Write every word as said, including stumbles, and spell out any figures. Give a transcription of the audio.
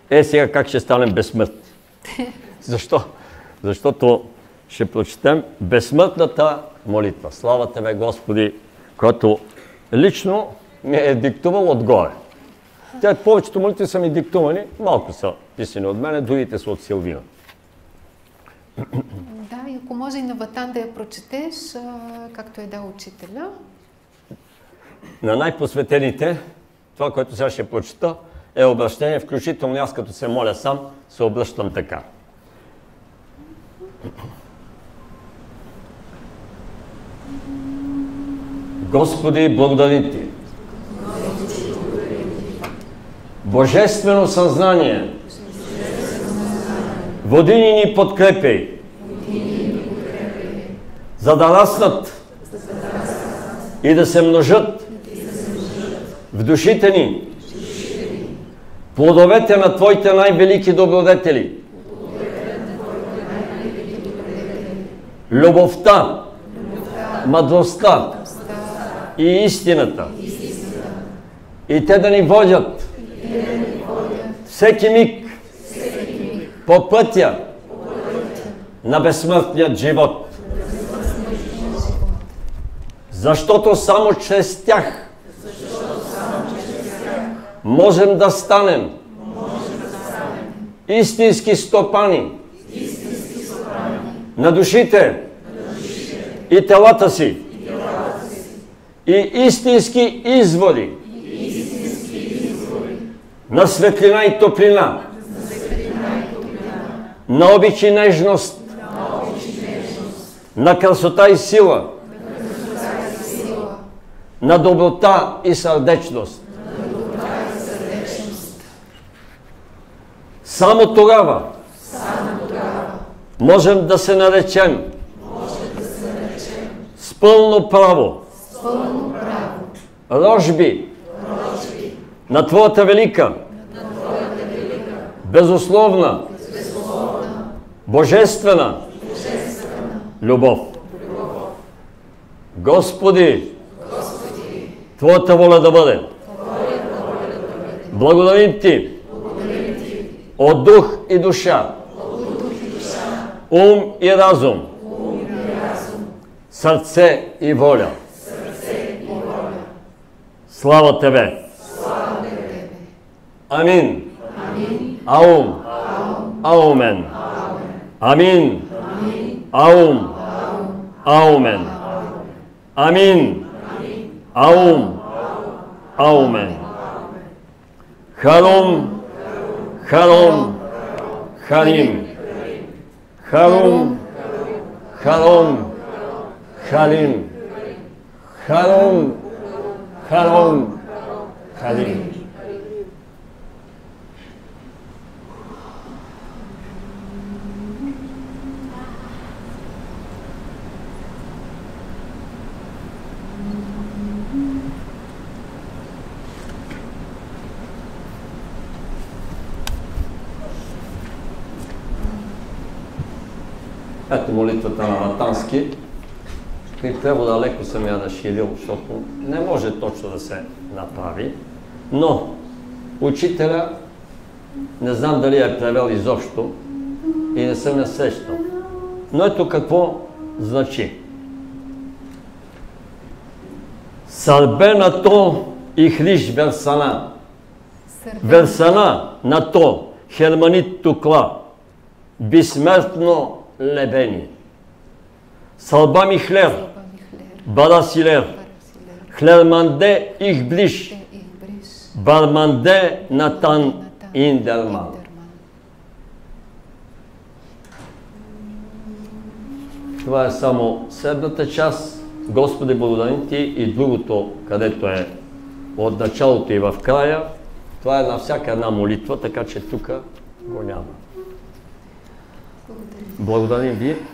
Е, сега как ще станем безсмъртни? Защо? Защото ще прочетем безсмъртната молитва. Слава Тебе, Господи, която лично ми е диктувал отгоре. Те, повечето молитви са ми диктувани, малко са писани от мене, другите са от Силвина. Да, и ако може и на ватан да я прочетеш, както е дал учителя. На най-посветените, това, което сега ще прочета, е обращение, включително аз като се моля сам, се обръщам така. Господи, благодарим Ти. Божествено съзнание, води ни подкрепяй, за да раснат и да се множат в душите ни плодовете на Твоите най-велики добродетели. Любовта, мъдростта и истината. И те да ни водят всеки миг по пътя на безсмъртният живот. Защото само чрез тях можем да станем истински стопани на душите и телата си и истински извори на светлина и топлина, на обич и нежност, на красота и сила, на доброта и сърдечност. Само тогава можем да се наречем с пълно право рожби на Твоята велика, безусловна, божествена любов. Господи, Твоята воля да бъде. Благодарим Ти от дух и душа, ум и разум, сърце и воля. Слава Тебе! Амин! Аум! Аумен! Амин! Аум! Аумен! Амин! Аум! Аумен! Харум! Харум! Харим! Харум! Харум! Харим! Харум! Харум! Харим! Ето молитвата на Ватански. При превода леко съм я разширил, защото не може точно да се направи. Но учителя, не знам дали е превел изобщо и не съм я срещал. Но ето какво значи. Сърбе на то и хриш версана. Версана на то херманит тукла. Безсмъртно лебени. Салба ми хлер, барасилер, хлерманде их ближ, барманде натан индерман. Това е само седната част. Господи, благодарим Ти, и другото, където е от началото и в края. Това е на всяка една молитва, така че тук го няма. Благодарим Ви.